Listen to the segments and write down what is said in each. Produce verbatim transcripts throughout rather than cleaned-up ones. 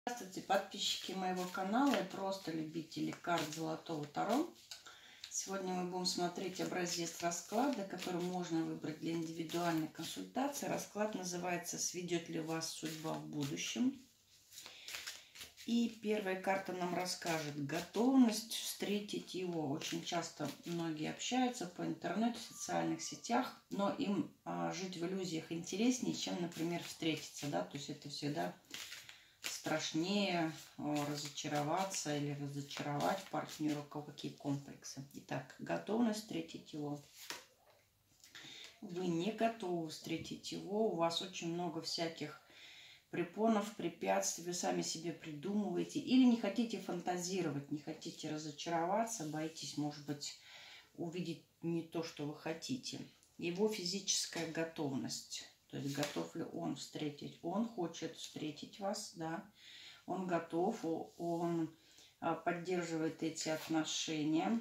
Здравствуйте, подписчики моего канала и просто любители карт Золотого Таро. Сегодня мы будем смотреть образец расклада, который можно выбрать для индивидуальной консультации. Расклад называется «Сведет ли вас судьба в будущем?». И первая карта нам расскажет готовность встретить его. Очень часто многие общаются по интернету, в социальных сетях, но им а, жить в иллюзиях интереснее, чем, например, встретиться. Да? То есть это всегда страшнее разочароваться или разочаровать партнера, у кого какие комплексы. Итак, готовность встретить его. Вы не готовы встретить его, у вас очень много всяких препонов, препятствий, вы сами себе придумываете или не хотите фантазировать, не хотите разочароваться, боитесь, может быть, увидеть не то, что вы хотите. Его физическая готовность. То есть готов ли он встретить? Он хочет встретить вас, да. Он готов, он поддерживает эти отношения.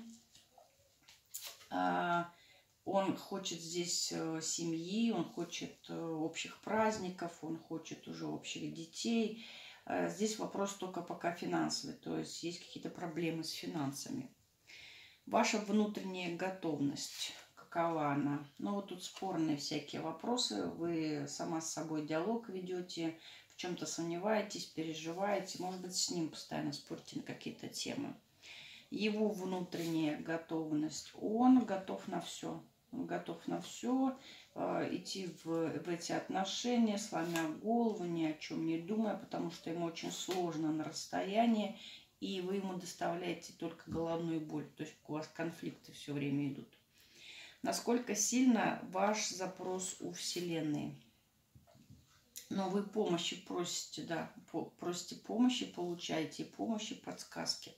Он хочет здесь семьи, он хочет общих праздников, он хочет уже общих детей. Здесь вопрос только пока финансовый, то есть есть какие-то проблемы с финансами. Ваша внутренняя готовность. Какова она? Ну, вот тут спорные всякие вопросы. Вы сама с собой диалог ведете, в чем-то сомневаетесь, переживаете. Может быть, с ним постоянно спорите на какие-то темы. Его внутренняя готовность. Он готов на все. Он готов на все, э, идти в, в эти отношения, сломя голову, ни о чем не думая, потому что ему очень сложно на расстоянии, и вы ему доставляете только головную боль. То есть у вас конфликты все время идут. Насколько сильно ваш запрос у Вселенной. Но вы помощи просите, да, просите помощи, получаете помощи, подсказки.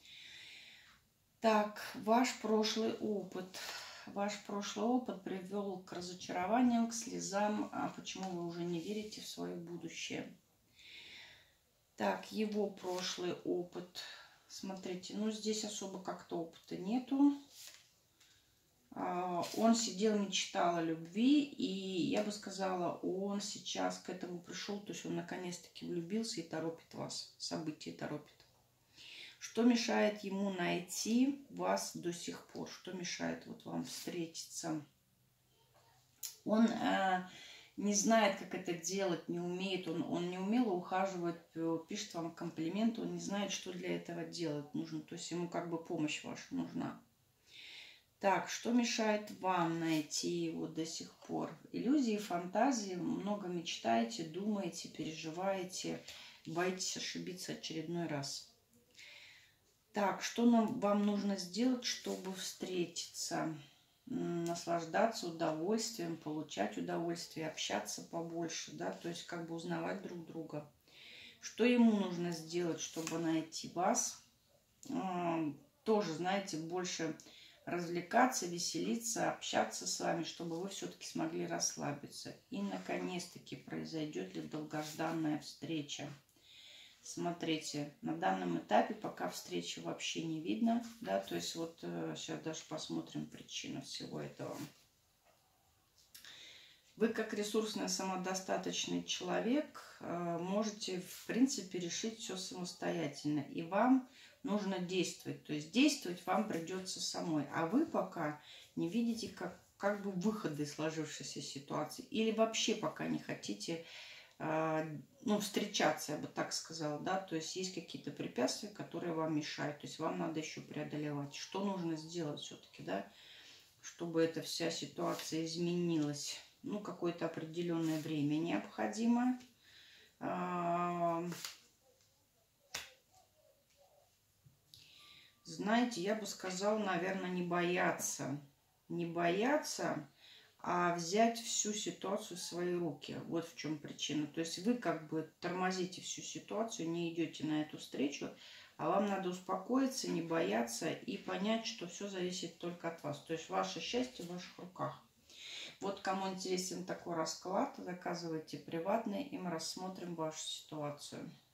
Так, ваш прошлый опыт. Ваш прошлый опыт привел к разочарованиям, к слезам. А почему вы уже не верите в свое будущее? Так, его прошлый опыт. Смотрите, ну здесь особо как-то опыта нету. Он сидел, мечтал о любви, и я бы сказала, он сейчас к этому пришел, то есть он наконец-таки влюбился и торопит вас, события торопит. Что мешает ему найти вас до сих пор? Что мешает вот вам встретиться? Он э, не знает, как это делать, не умеет, он, он не умело ухаживает, пишет вам комплименты, он не знает, что для этого делать нужно, то есть ему как бы помощь ваша нужна. Так, что мешает вам найти его до сих пор? Иллюзии, фантазии, много мечтаете, думаете, переживаете, боитесь ошибиться очередной раз. Так, что нам, вам нужно сделать, чтобы встретиться? Наслаждаться удовольствием, получать удовольствие, общаться побольше, да, то есть как бы узнавать друг друга. Что ему нужно сделать, чтобы найти вас? Тоже, знаете, больше развлекаться, веселиться, общаться с вами, чтобы вы все-таки смогли расслабиться. И, наконец-таки, произойдет ли долгожданная встреча. Смотрите, на данном этапе пока встречи вообще не видно. Да, то есть вот сейчас даже посмотрим причину всего этого. Вы, как ресурсный, самодостаточный человек, можете, в принципе, решить все самостоятельно. И вам нужно действовать. То есть действовать вам придется самой. А вы пока не видите как, как бы выхода из сложившейся ситуации. Или вообще пока не хотите э, ну, встречаться, я бы так сказала. Да? То есть есть какие-то препятствия, которые вам мешают. То есть вам надо еще преодолевать. Что нужно сделать все-таки, да? Чтобы эта вся ситуация изменилась? Ну, какое-то определенное время необходимо. Знаете, я бы сказала, наверное, не бояться. Не бояться, а взять всю ситуацию в свои руки. Вот в чем причина. То есть вы как бы тормозите всю ситуацию, не идете на эту встречу, а вам надо успокоиться, не бояться и понять, что все зависит только от вас. То есть ваше счастье в ваших руках. Вот кому интересен такой расклад, заказывайте приватный, и мы рассмотрим вашу ситуацию.